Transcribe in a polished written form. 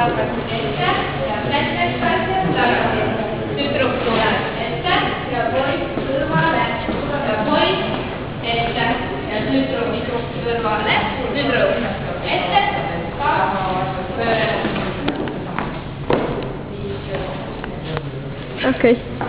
ette ja väikeseks asja tagasi. Tüdruk tuleb ette ja poiss kõrvale ja poiss ette ja tüdruk kõrvale, tüdruk ette, pööre. Okei.